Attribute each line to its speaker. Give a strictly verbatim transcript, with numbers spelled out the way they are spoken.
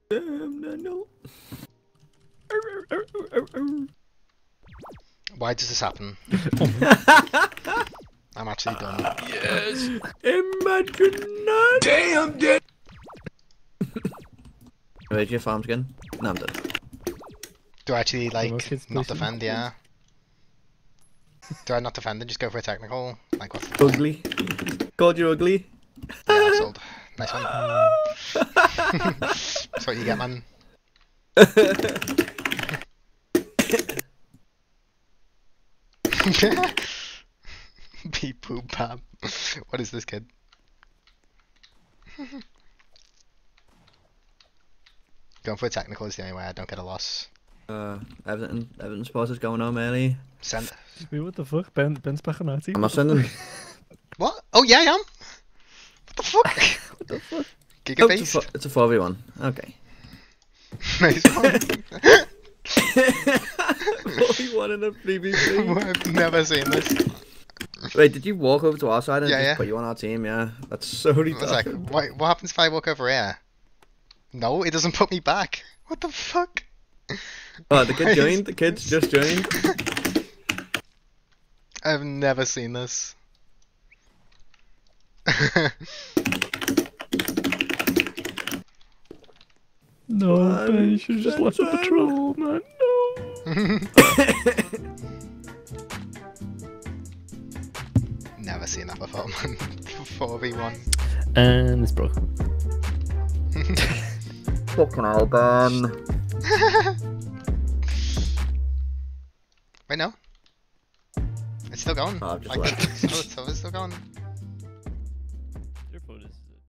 Speaker 1: Um, no, no.
Speaker 2: Why does this happen? I'm actually done.
Speaker 3: Yes.
Speaker 1: Imagine that.
Speaker 3: Damn, dead.
Speaker 1: Where's your farm skin? No, I'm dead.
Speaker 2: Do I actually like
Speaker 4: Well, kids
Speaker 2: not
Speaker 4: pushing.
Speaker 2: defend? Yeah. Do I not defend and just go for a technical? Like what's the
Speaker 1: Ugly. Called you ugly.
Speaker 2: Yeah, sold. Nice one. That's what you get, man. Beep poop pam. What is this kid? Going for a technical is the only way I don't get a loss.
Speaker 1: Uh, everything, everything spot is going on, Melly.
Speaker 2: Send.
Speaker 4: Wait, what the fuck? Ben, Ben's back on Nazi.
Speaker 1: I'm not sending.
Speaker 2: What? Oh yeah, I am. What the fuck?
Speaker 1: What the fuck?
Speaker 2: Giga
Speaker 1: Oh, it's, a
Speaker 2: based.
Speaker 1: fo it's a four v one. Okay.
Speaker 2: Nice one.
Speaker 1: four v one in a three v three.
Speaker 2: I've never seen this.
Speaker 1: Wait, did you walk over to our side and
Speaker 2: Yeah,
Speaker 1: just
Speaker 2: yeah.
Speaker 1: put you on our team? Yeah. That's so
Speaker 2: I was like,
Speaker 1: retarded.
Speaker 2: what, what happens if I walk over here? No, it doesn't put me back. What the fuck?
Speaker 1: Oh, the
Speaker 2: Why
Speaker 1: kid
Speaker 2: is
Speaker 1: joined. The kid's just joined.
Speaker 2: I've never seen this.
Speaker 4: No,
Speaker 1: One
Speaker 4: Ben, you should have just left the
Speaker 1: seven.
Speaker 4: patrol, man. No.
Speaker 2: Never seen that before, man. four v one.
Speaker 4: And it's broke.
Speaker 1: Fucking hell, Ben.
Speaker 2: Wait, no. It's still going.
Speaker 1: Oh, I've just
Speaker 2: Like,
Speaker 1: left.
Speaker 2: it's still, it's still, it's still going.